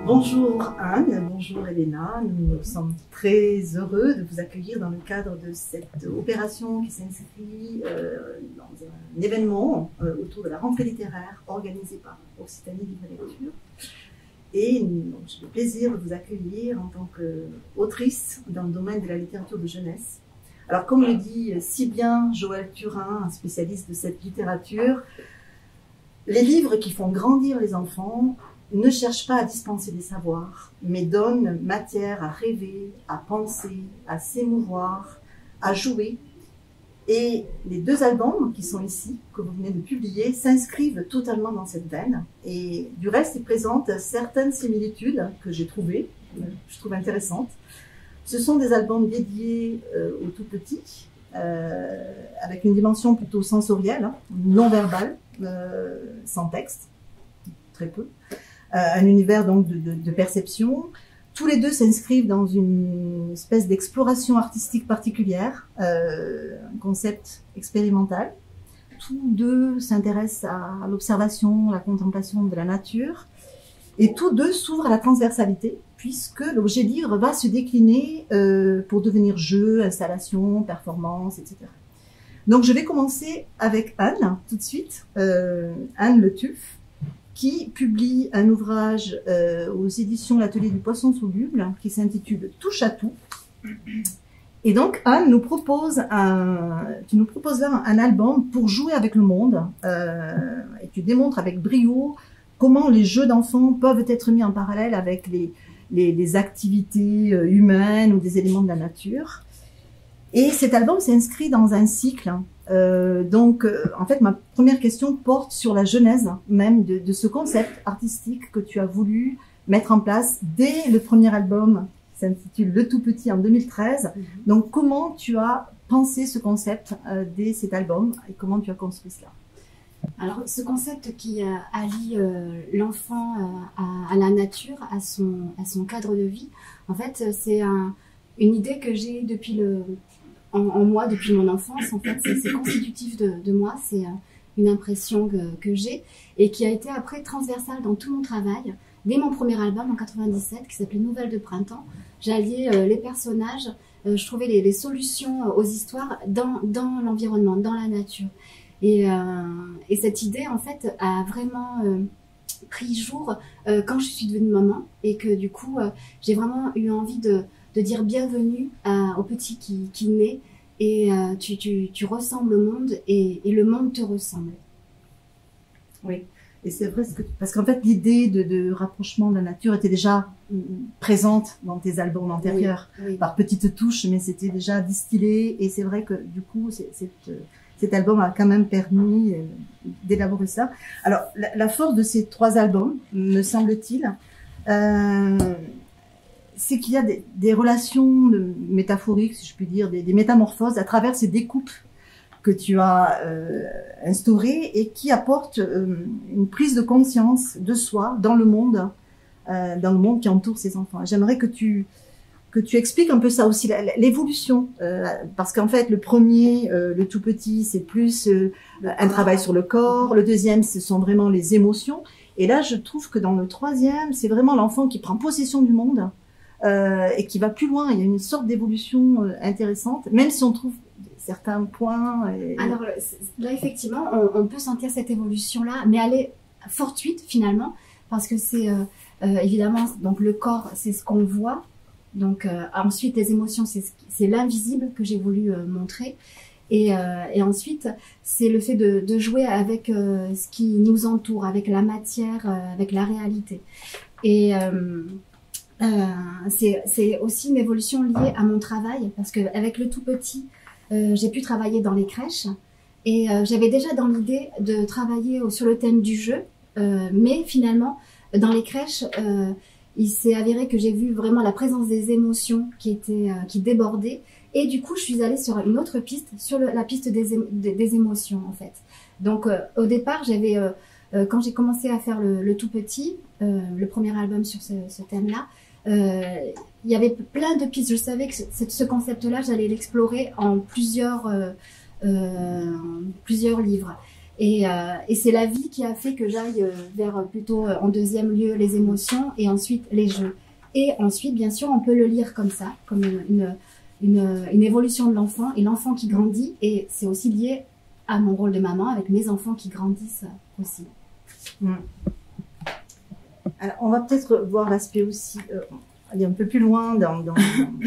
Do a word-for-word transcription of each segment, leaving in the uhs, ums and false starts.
Bonjour Anne, bonjour Elena, nous sommes très heureux de vous accueillir dans le cadre de cette opération qui s'inscrit euh, dans un événement euh, autour de la rentrée littéraire organisée par Occitanie Livre et Lecture. Et j'ai le plaisir de vous accueillir en tant qu'autrice dans le domaine de la littérature de jeunesse. Alors comme le dit si bien Joël Turin, un spécialiste de cette littérature, les livres qui font grandir les enfants ne cherchent pas à dispenser des savoirs, mais donnent matière à rêver, à penser, à s'émouvoir, à jouer. Et les deux albums qui sont ici, que vous venez de publier, s'inscrivent totalement dans cette veine. Et du reste, ils présentent certaines similitudes que j'ai trouvées, que je trouve intéressantes. Ce sont des albums dédiés euh, aux tout petits, euh, avec une dimension plutôt sensorielle, hein, non verbale, euh, sans texte, très peu. Euh, un univers donc de, de, de perception. Tous les deux s'inscrivent dans une espèce d'exploration artistique particulière, euh, un concept expérimental. Tous deux s'intéressent à, à l'observation, à la contemplation de la nature, et tous deux s'ouvrent à la transversalité, puisque l'objet livre va se décliner euh, pour devenir jeu, installation, performance, et cetera. Donc je vais commencer avec Anne, tout de suite, euh, Anne Le Tuff, qui publie un ouvrage euh, aux éditions L'Atelier du Poisson Soluble, qui s'intitule « Touche à tout ». Et donc, Anne nous propose un, tu nous proposes là un album pour jouer avec le monde, euh, et tu démontres avec brio comment les jeux d'enfants peuvent être mis en parallèle avec les, les, les activités humaines ou des éléments de la nature. Et cet album s'inscrit dans un cycle. Euh, donc, euh, en fait, ma première question porte sur la genèse même de, de ce concept artistique que tu as voulu mettre en place dès le premier album, qui s'intitule Le Tout Petit en deux mille treize. Mm-hmm. Donc, comment tu as pensé ce concept euh, dès cet album et comment tu as construit cela? Alors, ce concept qui euh, allie euh, l'enfant euh, à, à la nature, à son, à son cadre de vie, en fait, c'est un, une idée que j'ai depuis le... En, en moi depuis mon enfance. En fait, c'est constitutif de, de moi, c'est euh, une impression que, que j'ai et qui a été après transversale dans tout mon travail. Dès mon premier album en quatre-vingt-dix-sept qui s'appelait Nouvelles de printemps, j'alliais euh, les personnages, euh, je trouvais les, les solutions aux histoires dans, dans l'environnement, dans la nature. Et, euh, et cette idée en fait a vraiment euh, pris jour euh, quand je suis devenue maman et que du coup euh, j'ai vraiment eu envie de de dire bienvenue à, au petit qui, qui naît et euh, tu, tu, tu ressembles au monde et, et le monde te ressemble. Oui, et c'est vrai que, parce qu'en fait l'idée de, de rapprochement de la nature était déjà présente dans tes albums antérieurs, oui, oui. Par petites touches, mais c'était déjà distillé et c'est vrai que du coup c'est, c'est, cet album a quand même permis d'élaborer ça. Alors la, la force de ces trois albums, me semble-t-il, euh, c'est qu'il y a des, des relations de, métaphoriques, si je puis dire, des, des métamorphoses à travers ces découpes que tu as euh, instaurées et qui apportent euh, une prise de conscience de soi dans le monde, euh, dans le monde qui entoure ces enfants. J'aimerais que tu que tu expliques un peu ça aussi, l'évolution, euh, parce qu'en fait le premier, euh, le tout petit, c'est plus euh, un travail sur le corps, le deuxième, ce sont vraiment les émotions, et là je trouve que dans le troisième, c'est vraiment l'enfant qui prend possession du monde. Euh, et qui va plus loin. Il y a une sorte d'évolution euh, intéressante, même si on trouve certains points. Et... Alors là, effectivement, on, on peut sentir cette évolution-là, mais elle est fortuite finalement, parce que c'est euh, euh, évidemment donc le corps, c'est ce qu'on voit. Donc euh, ensuite, les émotions, c'est c'est l'invisible que j'ai voulu euh, montrer. Et, euh, et ensuite, c'est le fait de, de jouer avec euh, ce qui nous entoure, avec la matière, euh, avec la réalité. Et euh, Euh, c'est aussi une évolution liée à mon travail parce que avec le tout petit, euh, j'ai pu travailler dans les crèches et euh, j'avais déjà dans l'idée de travailler au, sur le thème du jeu, euh, mais finalement dans les crèches, euh, il s'est avéré que j'ai vu vraiment la présence des émotions qui étaient euh, qui débordaient et du coup je suis allée sur une autre piste, sur le, la piste des, émo des, des émotions en fait. Donc euh, au départ j'avais euh, euh, quand j'ai commencé à faire le, le tout petit, euh, le premier album sur ce, ce thème-là. Euh, il y avait plein de pistes. Je savais que ce, ce concept-là, j'allais l'explorer en plusieurs, euh, euh, plusieurs livres. Et, euh, et c'est la vie qui a fait que j'aille euh, vers plutôt euh, en deuxième lieu les émotions et ensuite les jeux. Et ensuite, bien sûr, on peut le lire comme ça, comme une, une, une, une évolution de l'enfant et l'enfant qui grandit. Et c'est aussi lié à mon rôle de maman avec mes enfants qui grandissent aussi. Mmh. Alors, on va peut-être voir l'aspect aussi, euh, aller un peu plus loin dans, dans, dans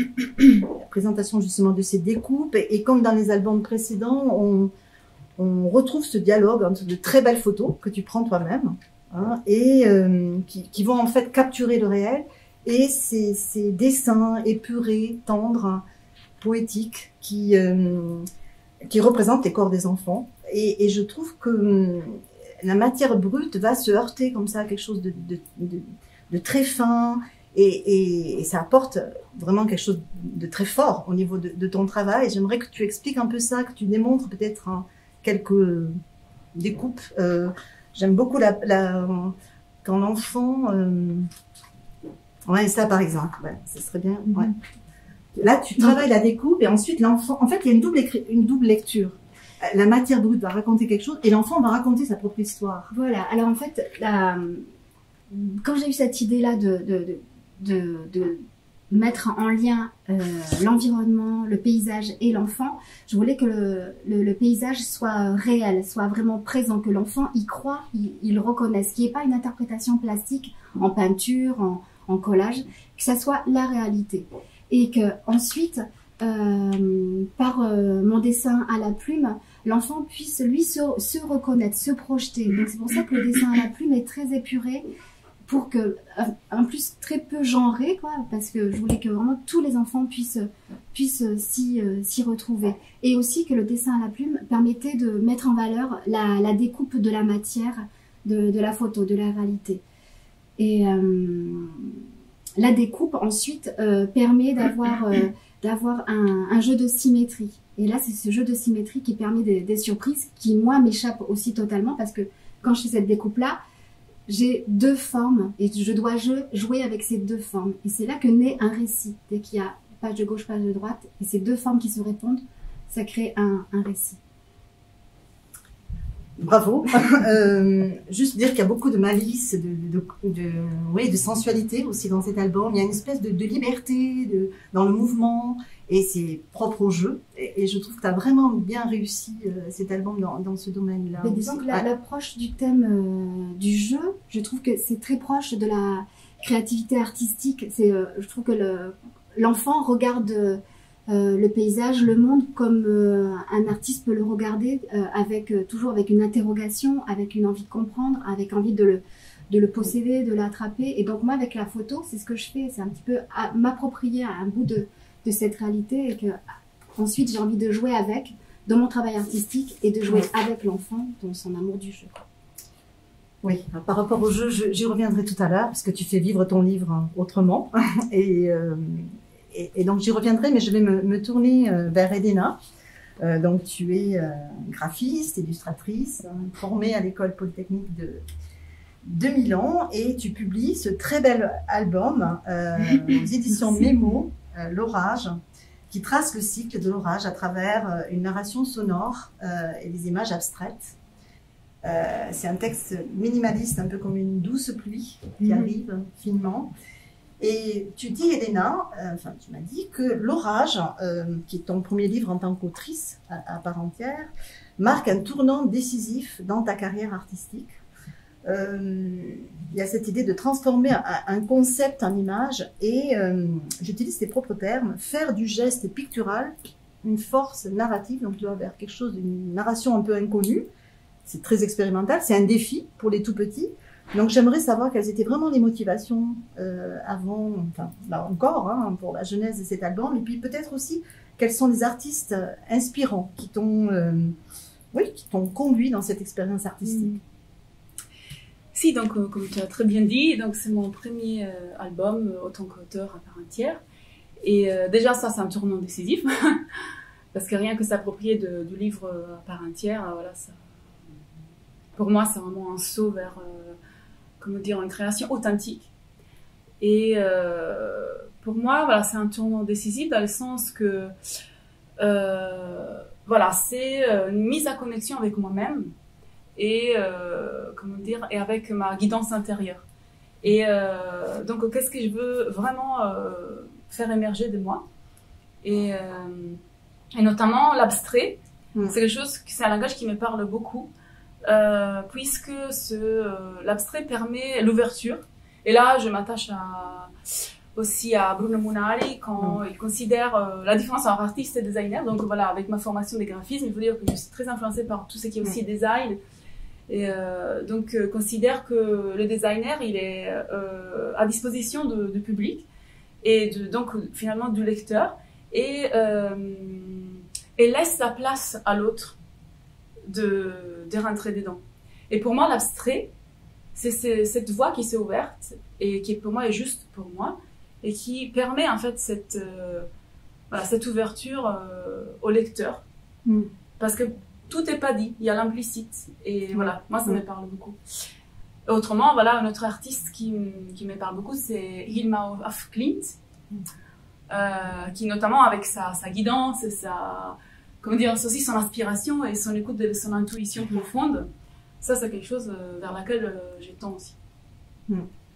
la présentation justement de ces découpes. Et, et comme dans les albums précédents, on, on retrouve ce dialogue entre de très belles photos que tu prends toi-même, hein, et euh, qui, qui vont en fait capturer le réel, et ces, ces dessins épurés, tendres, poétiques, qui, euh, qui représentent les corps des enfants. Et, et je trouve que la matière brute va se heurter comme ça à quelque chose de, de, de, de très fin, et, et, et ça apporte vraiment quelque chose de très fort au niveau de, de ton travail. J'aimerais que tu expliques un peu ça, que tu démontres peut-être hein, quelques découpes. Euh, J'aime beaucoup la, la, quand l'enfant... Euh, ouais, ça par exemple, ouais, ça serait bien. Ouais. Là, tu travailles la découpe et ensuite l'enfant... En fait, il y a une double, écrit, une double lecture. La matière brute va raconter quelque chose et l'enfant va raconter sa propre histoire. Voilà. Alors en fait, la... quand j'ai eu cette idée-là de, de, de, de, de mettre en lien euh, l'environnement, le paysage et l'enfant, je voulais que le, le, le paysage soit réel, soit vraiment présent, que l'enfant y croit, il, il le reconnaisse, qu'il n'y ait pas une interprétation plastique en peinture, en, en collage, que ça soit la réalité. Et que ensuite, euh, par euh, mon dessin à la plume, l'enfant puisse lui se, se reconnaître, se projeter. Donc c'est pour ça que le dessin à la plume est très épuré, pour que, en plus très peu genré, quoi, parce que je voulais que vraiment tous les enfants puissent puissent s'y euh, s'y retrouver. Et aussi que le dessin à la plume permettait de mettre en valeur la, la découpe de la matière, de, de la photo, de la réalité. Et euh, la découpe ensuite euh, permet d'avoir euh, d'avoir un, un jeu de symétrie. Et là, c'est ce jeu de symétrie qui permet des, des surprises qui, moi, m'échappent aussi totalement, parce que quand je fais cette découpe-là, j'ai deux formes et je dois jouer avec ces deux formes. Et c'est là que naît un récit. Dès qu'il y a page de gauche, page de droite, et ces deux formes qui se répondent, ça crée un, un récit. Bravo. euh, juste dire qu'il y a beaucoup de malice, de, de, de, oui, de sensualité aussi dans cet album. Il y a une espèce de, de liberté de, dans le mouvement, et c'est propre au jeu. Et, et je trouve que tu as vraiment bien réussi euh, cet album dans, dans ce domaine-là. Mais disons que l'approche du thème euh, du jeu, je trouve que c'est très proche de la créativité artistique. C'est, euh, je trouve que le, l'enfant regarde euh, le paysage, le monde, comme euh, un artiste peut le regarder, euh, avec euh, toujours avec une interrogation, avec une envie de comprendre, avec envie de le, de le posséder, de l'attraper. Et donc moi, avec la photo, c'est ce que je fais, c'est un petit peu m'approprier à un bout de de cette réalité, et que ensuite j'ai envie de jouer avec dans mon travail artistique et de jouer avec l'enfant dans son amour du jeu. Oui, par rapport au jeu, j'y reviendrai tout à l'heure, parce que tu fais vivre ton livre autrement, et, euh, et, et donc j'y reviendrai, mais je vais me, me tourner vers Elena. Euh, donc tu es euh, graphiste, illustratrice, hein, formée à l'école polytechnique de de Milan, et tu publies ce très bel album euh, aux éditions Mémo, euh, L'Orage, qui trace le cycle de l'orage à travers euh, une narration sonore euh, et des images abstraites. Euh, c'est un texte minimaliste, un peu comme une douce pluie qui mmh. arrive finement. Et tu dis, Elena, euh, enfin tu m'as dit que L'Orage, euh, qui est ton premier livre en tant qu'autrice à, à part entière, marque un tournant décisif dans ta carrière artistique. Euh, il y a cette idée de transformer un, un concept en image, et euh, j'utilise tes propres termes, faire du geste pictural une force narrative. Donc tu vas vers quelque chose, une narration un peu inconnue. C'est très expérimental, c'est un défi pour les tout petits. Donc j'aimerais savoir quelles étaient vraiment les motivations euh, avant, enfin là encore, hein, pour la genèse de cet album, et puis peut-être aussi quels sont les artistes inspirants qui t'ont euh, oui, qui t'ont conduit dans cette expérience artistique. Mmh. Si, donc euh, comme tu as très bien dit, donc c'est mon premier euh, album euh, autant qu'auteur à part entière. Et euh, déjà ça, c'est un tournant décisif, parce que rien que s'approprier du livre euh, à part entière, euh, voilà, ça, pour moi, c'est vraiment un saut vers, euh, comment dire, une création authentique. Et euh, pour moi, voilà, c'est un tournant décisif dans le sens que, euh, voilà, c'est une mise à connexion avec moi-même. et euh, comment dire, et avec ma guidance intérieure. Et euh, donc, qu'est-ce que je veux vraiment euh, faire émerger de moi? Et, euh, et notamment l'abstrait, mmh. c'est quelque chose, c'est un langage qui me parle beaucoup, euh, puisque ce, euh, l'abstrait permet l'ouverture. Et là, je m'attache à, aussi à Bruno Munari quand mmh. il considère euh, la différence entre artiste et designer. Donc voilà, avec ma formation de graphisme, il faut dire que je suis très influencée par tout ce qui est aussi mmh. design. Et euh, donc, euh, considère que le designer, il est euh, à disposition de, du public et de, donc finalement du lecteur et, euh, et laisse la place à l'autre de, de rentrer dedans. Et pour moi, l'abstrait, c'est, c'est cette voie qui s'est ouverte et qui pour moi est juste pour moi et qui permet en fait cette, euh, voilà, cette ouverture euh, au lecteur. Mm. Parce que tout n'est pas dit, il y a l'implicite. Et mmh. voilà, moi, ça mmh. me parle beaucoup. Autrement, voilà, un autre artiste qui, qui me parle beaucoup, c'est Hilma af Klint, mmh. euh, qui notamment avec sa, sa guidance, et sa, comment dire, aussi son inspiration et son écoute de son intuition profonde, ça, c'est quelque chose vers laquelle euh, je tends aussi. Mmh.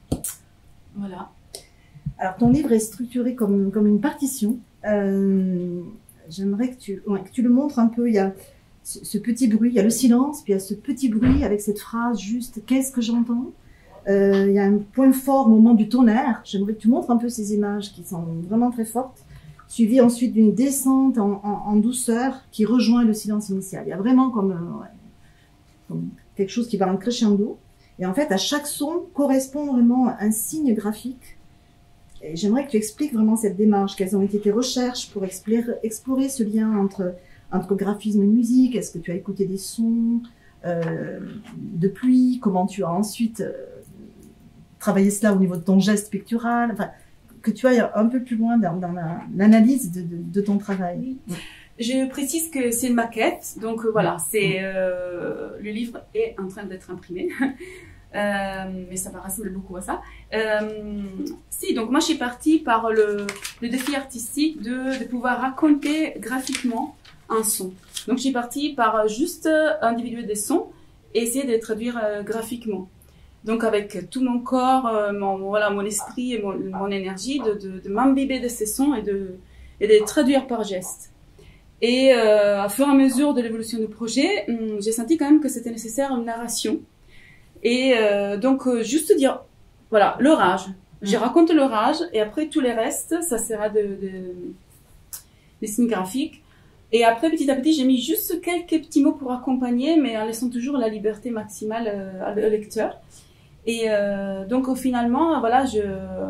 Voilà. Alors, ton livre est structuré comme, comme une partition. Euh, j'aimerais que tu, ouais, que tu le montres un peu. Il y a ce petit bruit, il y a le silence, puis il y a ce petit bruit avec cette phrase juste « Qu'est-ce que j'entends ?» euh, Il y a un point fort au moment du tonnerre. J'aimerais que tu montres un peu ces images qui sont vraiment très fortes, suivies ensuite d'une descente en, en, en douceur qui rejoint le silence initial. Il y a vraiment comme, euh, ouais, comme quelque chose qui va en crescendo. Et en fait, à chaque son correspond vraiment un signe graphique. Et j'aimerais que tu expliques vraiment cette démarche, quelles ont été tes recherches pour explorer, explorer ce lien entre... entre graphisme et musique. Est-ce que tu as écouté des sons euh, de pluie? Comment tu as ensuite euh, travaillé cela au niveau de ton geste pictural? Enfin, que tu ailles un peu plus loin dans, dans la, l'analyse de, de, de ton travail. Oui. Ouais. Je précise que c'est une maquette, donc euh, voilà, c'est euh, le livre est en train d'être imprimé. Euh, mais ça va ressembler beaucoup à ça. Euh, si, donc moi je suis partie par le, le défi artistique de, de pouvoir raconter graphiquement un son. Donc, je suis partie par juste individuer des sons et essayer de les traduire euh, graphiquement. Donc, avec tout mon corps, euh, mon, voilà, mon esprit et mon, mon énergie, de, de, de m'imbiber de ces sons et de, et de les traduire par geste. Et euh, à fur et à mesure de l'évolution du projet, hum, j'ai senti quand même que c'était nécessaire une narration. Et euh, donc, euh, juste dire, voilà, l'orage. Je raconte l'orage et après, tous les restes, ça sera de, de, des signes graphiques. Et après, petit à petit, j'ai mis juste quelques petits mots pour accompagner, mais en laissant toujours la liberté maximale euh, au lecteur. Et euh, donc, finalement, voilà, je,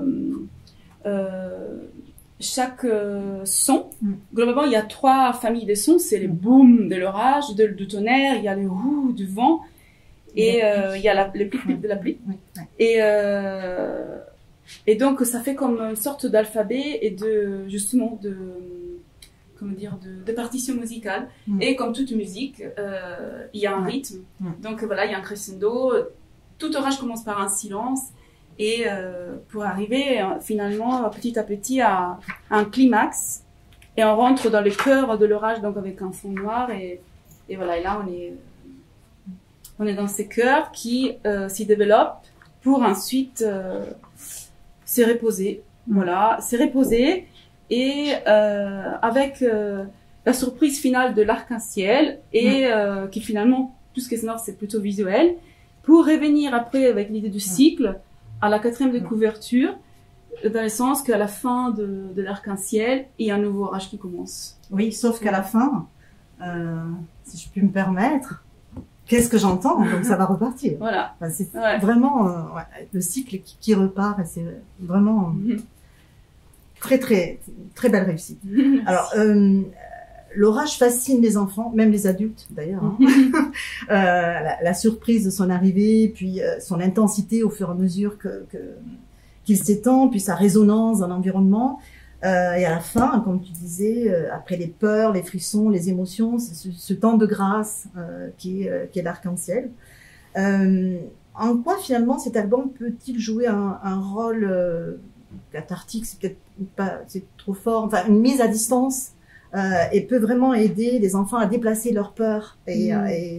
euh, chaque euh, son, mm. globalement, il y a trois familles de sons. C'est les booms de l'orage, de, du tonnerre, il y a les roues du vent, et euh, il y a la, le pic-pic de la pluie. Oui, oui. Et, euh, et donc, ça fait comme une sorte d'alphabet et de, justement, de... comment dire, de, de partition musicale. Mmh. Et comme toute musique, euh, il y a un mmh. rythme. Mmh. Donc voilà, il y a un crescendo. Tout orage commence par un silence. Et euh, pour arriver euh, finalement petit à petit à, à un climax. Et on rentre dans le cœur de l'orage, donc avec un fond noir. Et, et voilà, et là on est, on est dans ces cœurs qui euh, s'y développent pour ensuite euh, se reposer. Mmh. Voilà, se reposer. Et euh, avec euh, la surprise finale de l'arc-en-ciel et mmh. euh, qui finalement, tout ce qui est sonore, c'est plutôt visuel, pour revenir après avec l'idée du cycle à la quatrième de couverture, dans le sens qu'à la fin de, de l'arc-en-ciel, il y a un nouveau orage qui commence. Oui, sauf qu'à la fin, euh, si je puis me permettre, qu'est-ce que j'entends? Donc ça va repartir. Voilà. Enfin, c'est ouais. vraiment euh, ouais, le cycle qui, qui repart et c'est vraiment... Mmh. Très, très, très belle réussite. Alors, euh, l'orage fascine les enfants, même les adultes d'ailleurs. Hein. euh, la, la surprise de son arrivée, puis euh, son intensité au fur et à mesure que, que, qu'il s'étend, puis sa résonance dans l'environnement. Euh, et à la fin, comme tu disais, euh, après les peurs, les frissons, les émotions, c'est ce, ce temps de grâce euh, qui est, euh, qui est l'arc-en-ciel. Euh, en quoi finalement cet album peut-il jouer un, un rôle euh, cathartique, c'est peut-être pas, c'est trop fort, enfin une mise à distance, euh, et peut vraiment aider les enfants à déplacer leur peur et, mmh. et,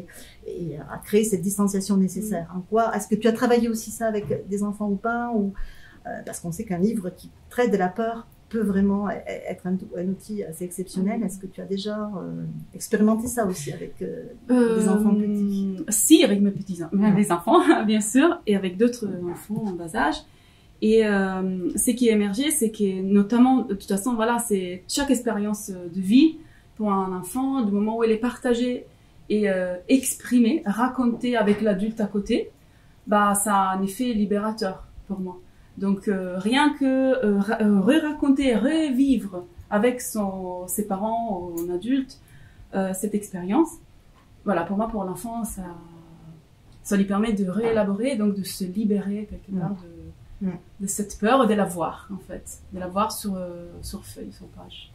et à créer cette distanciation nécessaire. En quoi est-ce que tu as travaillé aussi ça avec des enfants ou pas, ou euh, parce qu'on sait qu'un livre qui traite de la peur peut vraiment être un, un outil assez exceptionnel. Est-ce que tu as déjà euh, expérimenté ça aussi avec euh, Euh, des enfants petits? Si, avec mes petits mes enfants, bien sûr, et avec d'autres enfants en bas âge. Et euh, ce qui est émergé, c'est que notamment, de toute façon, voilà, c'est chaque expérience de vie pour un enfant, du moment où elle est partagée et euh, exprimée, racontée avec l'adulte à côté, bah ça a un effet libérateur pour moi. Donc euh, rien que euh, re-raconter, revivre avec son, ses parents ou un adulte euh, cette expérience, voilà, pour moi, pour l'enfant, ça, ça lui permet de réélaborer, donc de se libérer quelque part de, mmh. de cette peur et de la voir, en fait, de la voir sur, euh, sur feuille, sur page.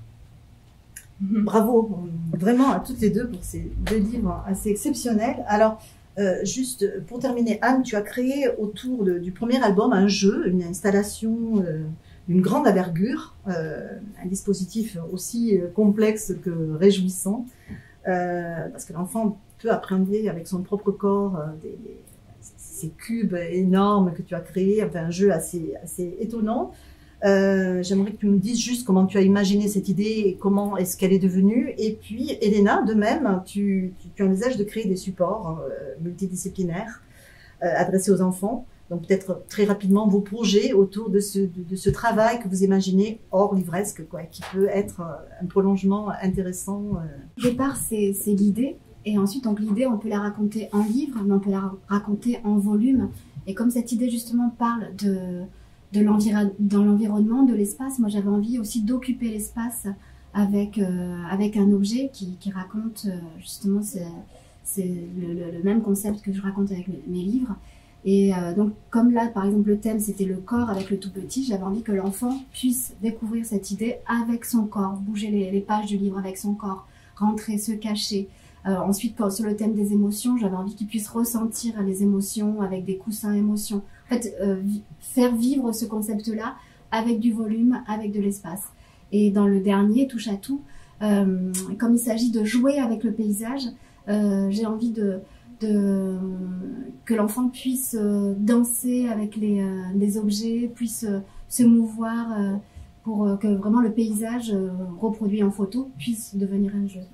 Bravo, vraiment à toutes les deux pour ces deux livres assez exceptionnels. Alors, Euh, juste pour terminer, Anne, tu as créé autour de, du premier album un jeu, une installation euh, d'une grande envergure, euh, un dispositif aussi euh, complexe que réjouissant, euh, parce que l'enfant peut appréhender avec son propre corps euh, des, des, ces cubes énormes que tu as créés, enfin, un jeu assez, assez étonnant. Euh, J'aimerais que tu nous dises juste comment tu as imaginé cette idée et comment est-ce qu'elle est devenue. Et puis, Elena, de même, tu, tu, tu envisages de créer des supports euh, multidisciplinaires euh, adressés aux enfants. Donc, peut-être très rapidement vos projets autour de ce, de, de ce travail que vous imaginez hors livresque, quoi, qui peut être un prolongement intéressant. Euh. Au départ, c'est l'idée. Et ensuite, donc l'idée, on peut la raconter en livre, mais on peut la raconter en volume. Et comme cette idée, justement, parle de... de l'environ, dans l'environnement, de l'espace. Moi, j'avais envie aussi d'occuper l'espace avec euh, avec un objet qui, qui raconte euh, justement c'est le, le, le même concept que je raconte avec mes, mes livres. Et euh, donc, comme là, par exemple, le thème c'était le corps avec le tout petit, j'avais envie que l'enfant puisse découvrir cette idée avec son corps, bouger les, les pages du livre avec son corps, rentrer, se cacher. Euh, ensuite, pour, sur le thème des émotions, j'avais envie qu'il puisse ressentir les émotions avec des coussins émotions. En fait, euh, faire vivre ce concept-là avec du volume, avec de l'espace. Et dans le dernier, Touche à tout, euh, comme il s'agit de jouer avec le paysage, euh, j'ai envie de, de, que l'enfant puisse euh, danser avec les, euh, les objets, puisse euh, se mouvoir euh, pour euh, que vraiment le paysage euh, reproduit en photo puisse devenir un jeu.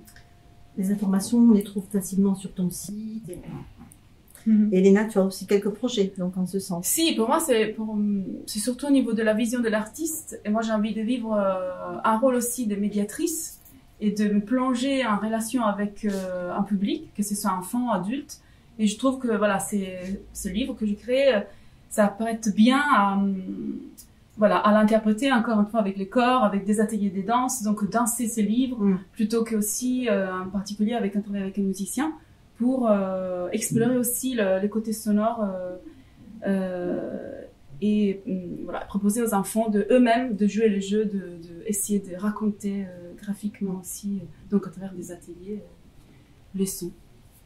Les informations, on les trouve facilement sur ton site. Et... Mm-hmm. Elena, tu as aussi quelques projets, donc en ce sens. Si, pour moi, c'est surtout au niveau de la vision de l'artiste. Et moi, j'ai envie de vivre euh, un rôle aussi de médiatrice et de me plonger en relation avec euh, un public, que ce soit enfant, adulte. Et je trouve que voilà, c'est ce livre que j'ai créé, ça prête bien à, voilà, à l'interpréter encore une fois avec le corps, avec des ateliers de danse. Donc, danser ces livres, mm. plutôt que aussi, euh, en particulier, avec un travail avec un musicien, pour euh, explorer aussi le, les côtés sonores euh, euh, et euh, voilà, proposer aux enfants de eux-mêmes de jouer le jeu, de, de essayer de raconter euh, graphiquement aussi, donc à travers des ateliers, euh, les sons.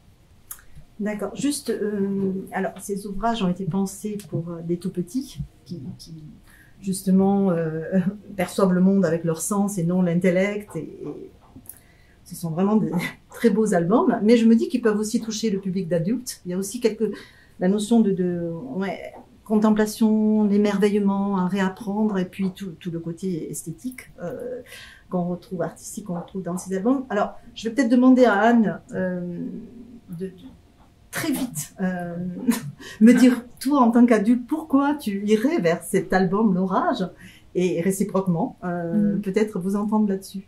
D'accord. Juste, euh, alors ces ouvrages ont été pensés pour euh, des tout petits qui, qui justement euh, perçoivent le monde avec leur sens et non l'intellect et, et ce sont vraiment des très beaux albums, mais je me dis qu'ils peuvent aussi toucher le public d'adultes. Il y a aussi quelques, la notion de, de ouais, contemplation, l'émerveillement, à réapprendre, et puis tout, tout le côté esthétique euh, qu'on retrouve, artistique, qu'on retrouve dans ces albums. Alors, je vais peut-être demander à Anne euh, de, de très vite euh, me dire, toi, en tant qu'adulte, pourquoi tu irais vers cet album, L'Orage, et réciproquement, euh, mmh. peut-être vous entendre là-dessus.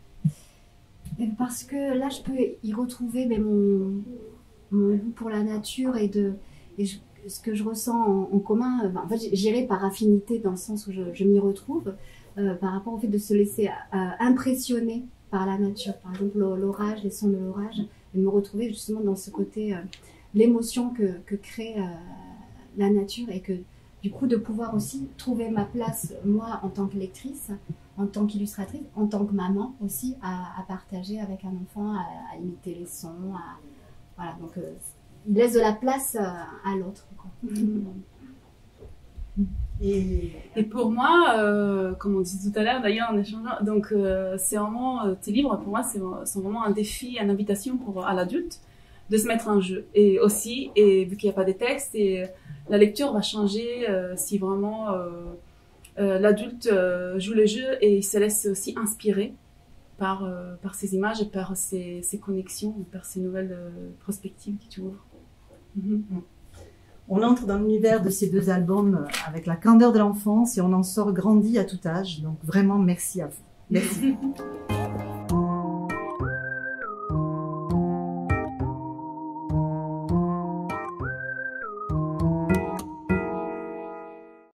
Parce que là, je peux y retrouver mais mon, mon goût pour la nature et, de, et je, ce que je ressens en, en commun. Ben, en fait, j'irai par affinité dans le sens où je, je m'y retrouve, euh, par rapport au fait de se laisser euh, impressionner par la nature. Par exemple, l'orage, les sons de l'orage, et me retrouver justement dans ce côté, euh, l'émotion que, que crée euh, la nature et que du coup de pouvoir aussi trouver ma place, moi, en tant que lectrice, en tant qu'illustratrice, en tant que maman aussi, à, à partager avec un enfant, à, à imiter les sons. À, voilà, donc euh, il laisse de la place à, à l'autre. Et, et pour moi, euh, comme on disait tout à l'heure d'ailleurs en échangeant, donc euh, c'est vraiment, euh, tes livres pour moi c'est vraiment un défi, une invitation pour, à l'adulte, de se mettre en jeu. Et aussi, et vu qu'il n'y a pas de texte, et la lecture va changer euh, si vraiment euh, euh, l'adulte euh, joue le jeu et se laisse aussi inspirer par, euh, par ces images et par ces, ces connexions, par ces nouvelles euh, perspectives qui t'ouvrent. Mm-hmm. On entre dans l'univers de ces deux albums avec la candeur de l'enfance et on en sort grandi à tout âge. Donc vraiment, merci à vous. Merci.